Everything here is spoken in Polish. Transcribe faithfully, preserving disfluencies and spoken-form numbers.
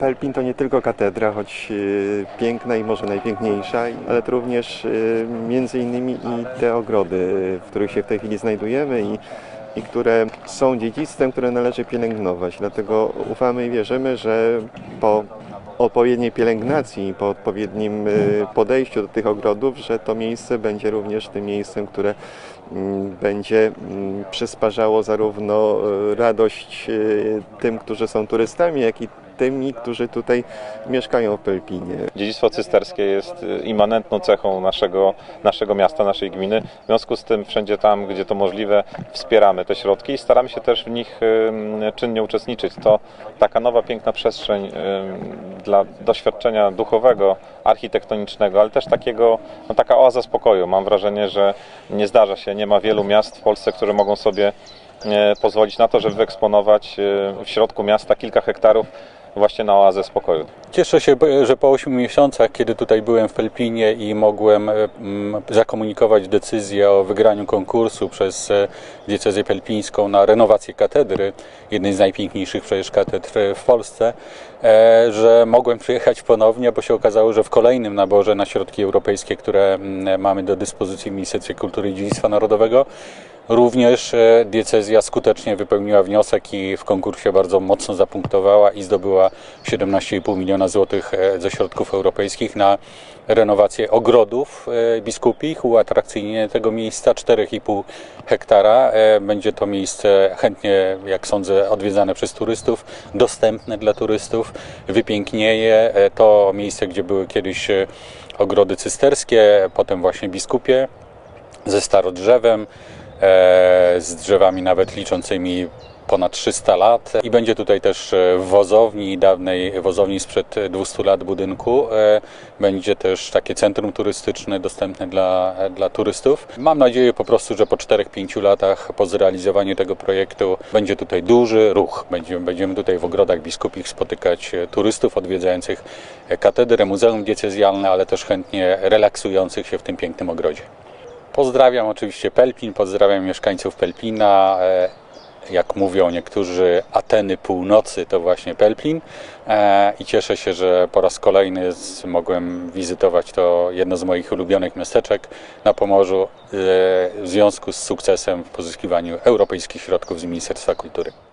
Pelplin to nie tylko katedra, choć piękna i może najpiękniejsza, ale to również między innymi i te ogrody, w których się w tej chwili znajdujemy i, i które są dziedzictwem, które należy pielęgnować. Dlatego ufamy i wierzymy, że po odpowiedniej pielęgnacji, po odpowiednim podejściu do tych ogrodów, że to miejsce będzie również tym miejscem, które będzie przysparzało zarówno radość tym, którzy są turystami, jak i tymi, którzy tutaj mieszkają w Pelplinie. Dziedzictwo cysterskie jest immanentną cechą naszego, naszego miasta, naszej gminy. W związku z tym wszędzie tam, gdzie to możliwe, wspieramy te środki i staramy się też w nich czynnie uczestniczyć. To taka nowa, piękna przestrzeń dla doświadczenia duchowego, architektonicznego, ale też takiego, no taka oaza spokoju. Mam wrażenie, że nie zdarza się, nie ma wielu miast w Polsce, które mogą sobie pozwolić na to, żeby wyeksponować w środku miasta kilka hektarów właśnie na oazę spokoju. Cieszę się, że po ośmiu miesiącach, kiedy tutaj byłem w Pelplinie i mogłem zakomunikować decyzję o wygraniu konkursu przez diecezję pelplińską na renowację katedry, jednej z najpiękniejszych przecież katedr w Polsce, że mogłem przyjechać ponownie, bo się okazało, że w kolejnym naborze na środki europejskie, które mamy do dyspozycji w Ministerstwie Kultury i Dziedzictwa Narodowego, również diecezja skutecznie wypełniła wniosek i w konkursie bardzo mocno zapunktowała i zdobyła siedemnaście i pół miliona złotych ze środków europejskich na renowację ogrodów biskupich, uatrakcyjnienie tego miejsca, cztery i pół hektara. Będzie to miejsce chętnie, jak sądzę, odwiedzane przez turystów, dostępne dla turystów, wypięknieje to miejsce, gdzie były kiedyś ogrody cysterskie, potem właśnie biskupie ze starodrzewem, z drzewami nawet liczącymi ponad trzysta lat i będzie tutaj też w wozowni, dawnej wozowni sprzed dwustu lat budynku, będzie też takie centrum turystyczne dostępne dla, dla turystów. Mam nadzieję po prostu, że po czterech pięciu latach po zrealizowaniu tego projektu będzie tutaj duży ruch. Będziemy, będziemy tutaj w ogrodach biskupich spotykać turystów odwiedzających katedrę, muzeum diecezjalne, ale też chętnie relaksujących się w tym pięknym ogrodzie. Pozdrawiam oczywiście Pelplin, pozdrawiam mieszkańców Pelplina. Jak mówią niektórzy, Ateny północy to właśnie Pelplin i cieszę się, że po raz kolejny mogłem wizytować to jedno z moich ulubionych miasteczek na Pomorzu w związku z sukcesem w pozyskiwaniu europejskich środków z Ministerstwa Kultury.